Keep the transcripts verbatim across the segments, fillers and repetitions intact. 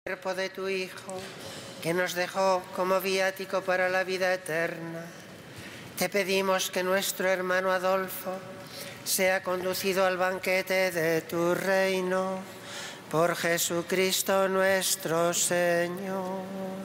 Cuerpo de tu Hijo, que nos dejó como viático para la vida eterna. Te pedimos que nuestro hermano Adolfo sea conducido al banquete de tu reino, por Jesucristo nuestro Señor.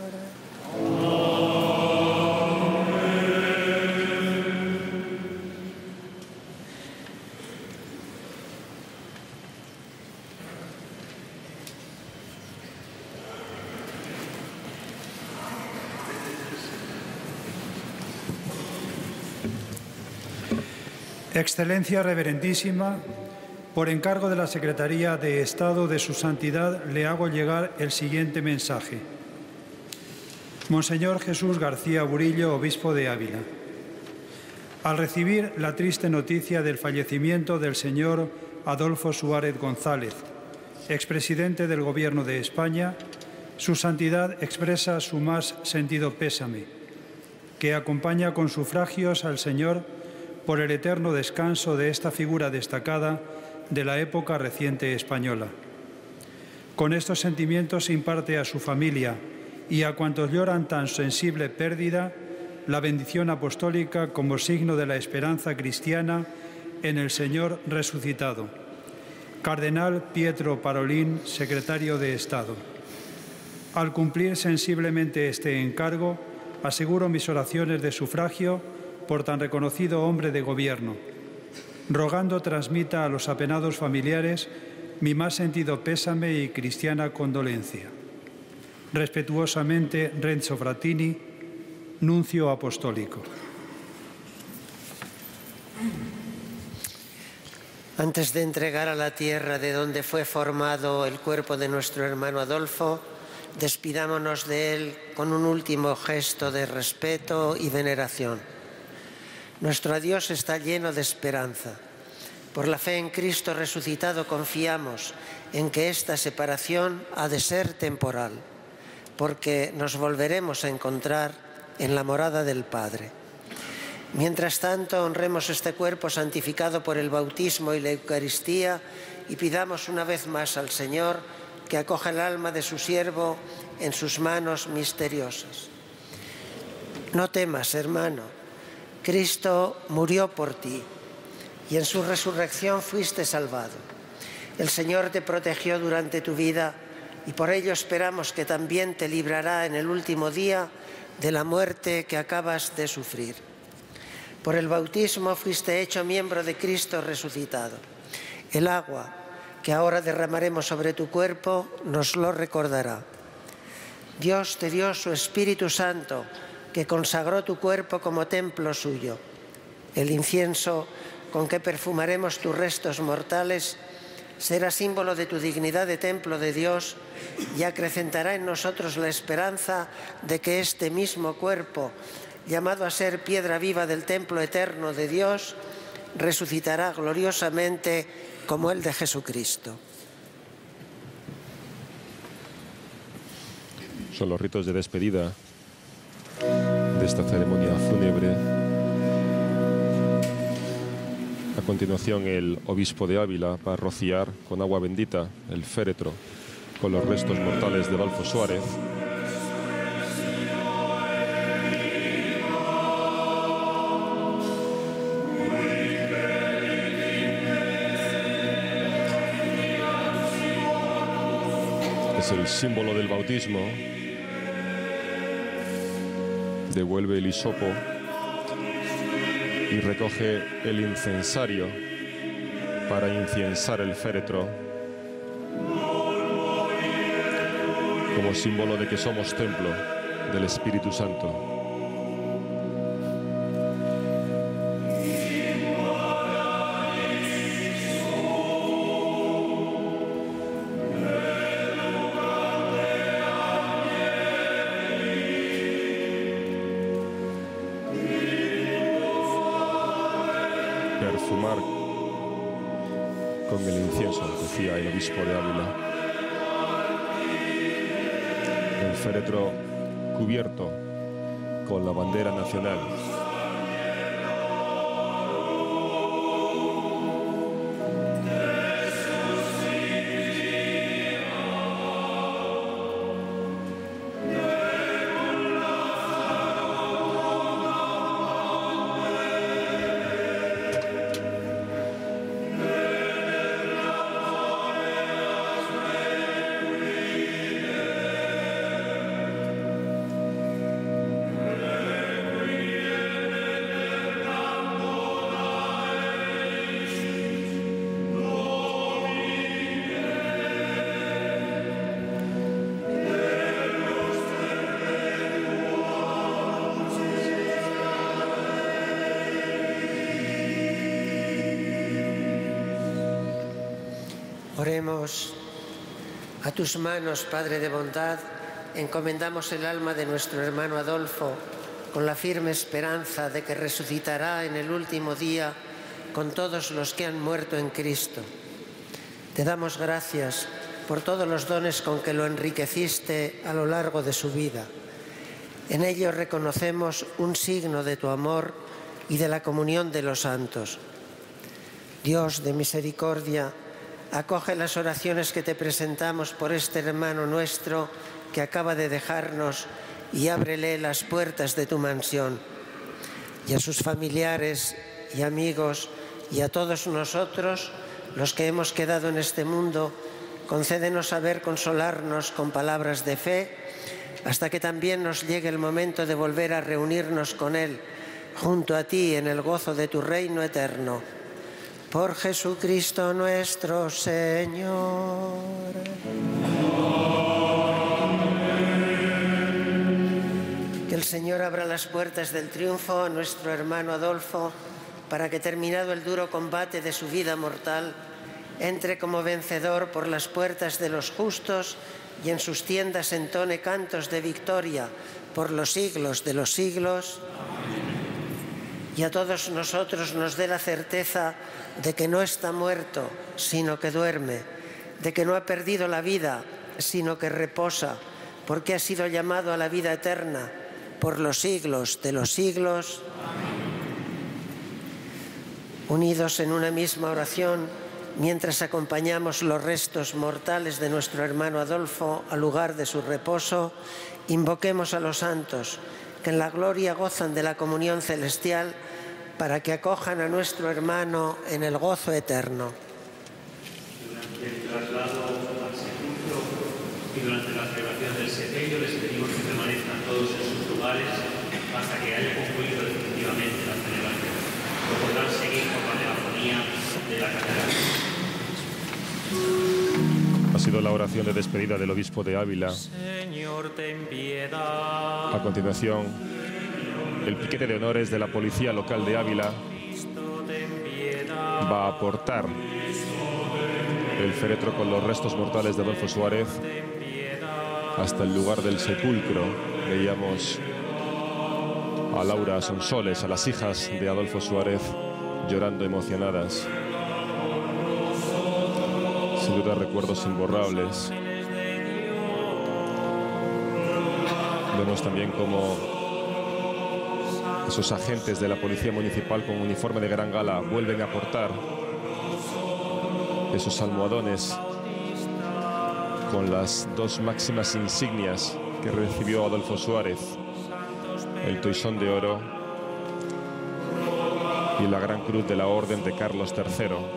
Excelencia Reverendísima, por encargo de la Secretaría de Estado de Su Santidad, le hago llegar el siguiente mensaje. Monseñor Jesús García Burillo, obispo de Ávila. Al recibir la triste noticia del fallecimiento del señor Adolfo Suárez González, expresidente del Gobierno de España, Su Santidad expresa su más sentido pésame, que acompaña con sufragios al Señor por el eterno descanso de esta figura destacada de la época reciente española. Con estos sentimientos imparte a su familia y a cuantos lloran tan sensible pérdida la bendición apostólica como signo de la esperanza cristiana en el Señor resucitado. Cardenal Pietro Parolin, secretario de Estado. Al cumplir sensiblemente este encargo, aseguro mis oraciones de sufragio por tan reconocido hombre de gobierno, rogando transmita a los apenados familiares mi más sentido pésame y cristiana condolencia. Respetuosamente, Renzo Frattini, Nuncio Apostólico. Antes de entregar a la tierra de donde fue formado el cuerpo de nuestro hermano Adolfo, despidámonos de él con un último gesto de respeto y veneración. Nuestro adiós está lleno de esperanza. Por la fe en Cristo resucitado confiamos en que esta separación ha de ser temporal, porque nos volveremos a encontrar en la morada del Padre. Mientras tanto, honremos este cuerpo santificado por el bautismo y la Eucaristía y pidamos una vez más al Señor que acoja el alma de su siervo en sus manos misteriosas. No temas, hermano. Cristo murió por ti y en su resurrección fuiste salvado. El Señor te protegió durante tu vida y por ello esperamos que también te librará en el último día de la muerte que acabas de sufrir. Por el bautismo fuiste hecho miembro de Cristo resucitado. El agua que ahora derramaremos sobre tu cuerpo nos lo recordará. Dios te dio su Espíritu Santo, que consagró tu cuerpo como templo suyo. El incienso con que perfumaremos tus restos mortales será símbolo de tu dignidad de templo de Dios y acrecentará en nosotros la esperanza de que este mismo cuerpo, llamado a ser piedra viva del templo eterno de Dios, resucitará gloriosamente como el de Jesucristo. Son los ritos de despedida de esta ceremonia fúnebre. A continuación, el obispo de Ávila va a rociar con agua bendita el féretro con los restos mortales de Adolfo Suárez. Es el símbolo del bautismo. Devuelve el hisopo y recoge el incensario para inciensar el féretro como símbolo de que somos templo del Espíritu Santo. Perfumar con el incienso, decía el obispo de Ávila. El féretro cubierto con la bandera nacional. Oremos. A tus manos, Padre de bondad, encomendamos el alma de nuestro hermano Adolfo, con la firme esperanza de que resucitará en el último día con todos los que han muerto en Cristo. Te damos gracias por todos los dones con que lo enriqueciste a lo largo de su vida. En ello reconocemos un signo de tu amor y de la comunión de los santos. Dios de misericordia, acoge las oraciones que te presentamos por este hermano nuestro que acaba de dejarnos y ábrele las puertas de tu mansión. Y a sus familiares y amigos y a todos nosotros, los que hemos quedado en este mundo, concédenos saber consolarnos con palabras de fe, hasta que también nos llegue el momento de volver a reunirnos con Él, junto a ti en el gozo de tu reino eterno. Por Jesucristo nuestro Señor. Que el Señor abra las puertas del triunfo a nuestro hermano Adolfo, para que, terminado el duro combate de su vida mortal, entre como vencedor por las puertas de los justos y en sus tiendas entone cantos de victoria por los siglos de los siglos. Y a todos nosotros nos dé la certeza de que no está muerto, sino que duerme, de que no ha perdido la vida, sino que reposa, porque ha sido llamado a la vida eterna por los siglos de los siglos. Unidos en una misma oración, mientras acompañamos los restos mortales de nuestro hermano Adolfo al lugar de su reposo, invoquemos a los santos que en la gloria gozan de la comunión celestial, para que acojan a nuestro hermano en el gozo eterno. Durante el traslado al sepulcro y durante la celebración del sepelio les pedimos que permanezcan todos en sus lugares hasta que haya concluido definitivamente la celebración. Lo podrán seguir por la megafonía de la catedral. Ha sido la oración de despedida del obispo de Ávila. Señor, ten piedad. A continuación, el piquete de honores de la policía local de Ávila va a aportar el féretro con los restos mortales de Adolfo Suárez hasta el lugar del sepulcro. Veíamos a Laura Sonsoles, a las hijas de Adolfo Suárez, llorando emocionadas. Sin duda, recuerdos imborrables. Vemos también cómo esos agentes de la policía municipal con uniforme de gran gala vuelven a aportar esos almohadones con las dos máximas insignias que recibió Adolfo Suárez: el toisón de oro y la gran cruz de la Orden de Carlos tercero.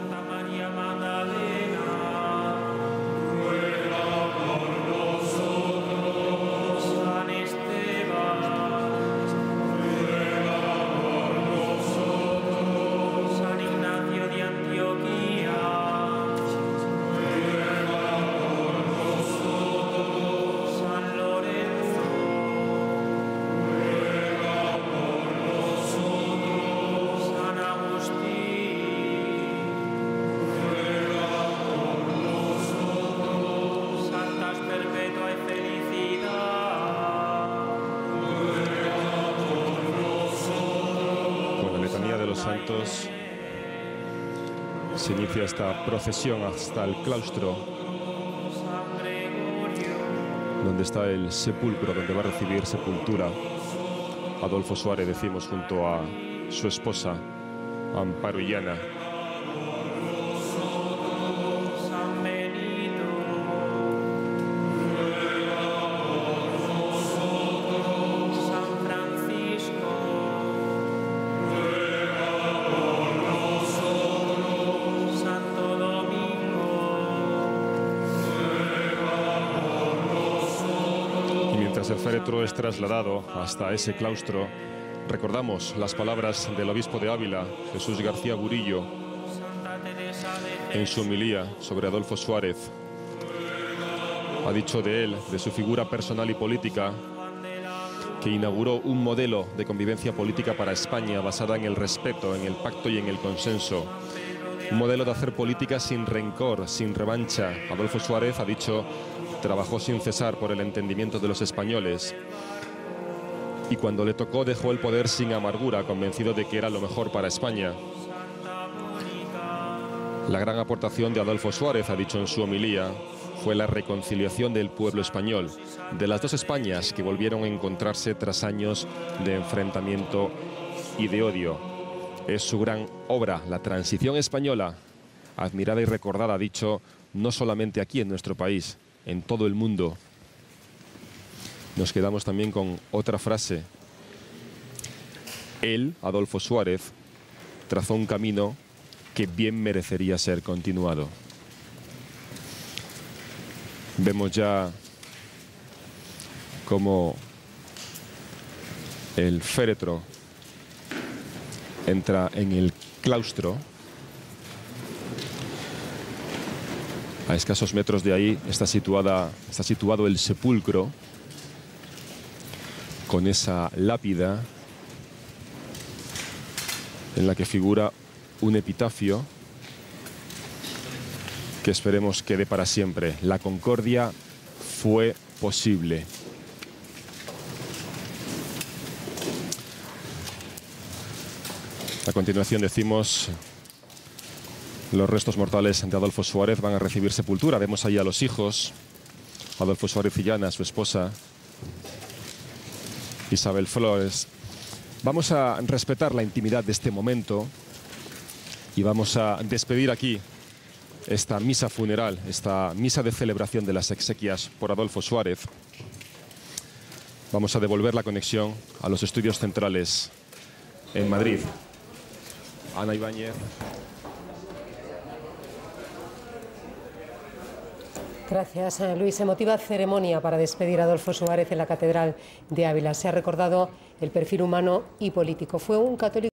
Se inicia esta procesión hasta el claustro, donde está el sepulcro, donde va a recibir sepultura Adolfo Suárez, decimos, junto a su esposa Amparo Illana. El féretro es trasladado hasta ese claustro. Recordamos las palabras del obispo de Ávila, Jesús García Burillo, en su homilía sobre Adolfo Suárez. Ha dicho de él, de su figura personal y política, que inauguró un modelo de convivencia política para España basada en el respeto, en el pacto y en el consenso, Un modelo de hacer política sin rencor, sin revancha. Adolfo Suárez, ha dicho, trabajó sin cesar por el entendimiento de los españoles. Y cuando le tocó, dejó el poder sin amargura, convencido de que era lo mejor para España. La gran aportación de Adolfo Suárez, ha dicho en su homilía, fue la reconciliación del pueblo español, de las dos Españas que volvieron a encontrarse tras años de enfrentamiento y de odio. Es su gran obra, la transición española, admirada y recordada, ha dicho, no solamente aquí en nuestro país, en todo el mundo. Nos quedamos también con otra frase. Él, Adolfo Suárez, trazó un camino que bien merecería ser continuado. Vemos ya cómo el féretro entra en el claustro. A escasos metros de ahí está situada, está situado el sepulcro con esa lápida en la que figura un epitafio que esperemos quede para siempre. La concordia fue posible. A continuación decimos, los restos mortales de Adolfo Suárez van a recibir sepultura. Vemos ahí a los hijos, Adolfo Suárez y Llana, su esposa, Isabel Flores. Vamos a respetar la intimidad de este momento y vamos a despedir aquí esta misa funeral, esta misa de celebración de las exequias por Adolfo Suárez. Vamos a devolver la conexión a los estudios centrales en Madrid. Ana Ibáñez. Gracias, Luis. Emotiva ceremonia para despedir a Adolfo Suárez en la Catedral de Ávila. Se ha recordado el perfil humano y político. Fue un católico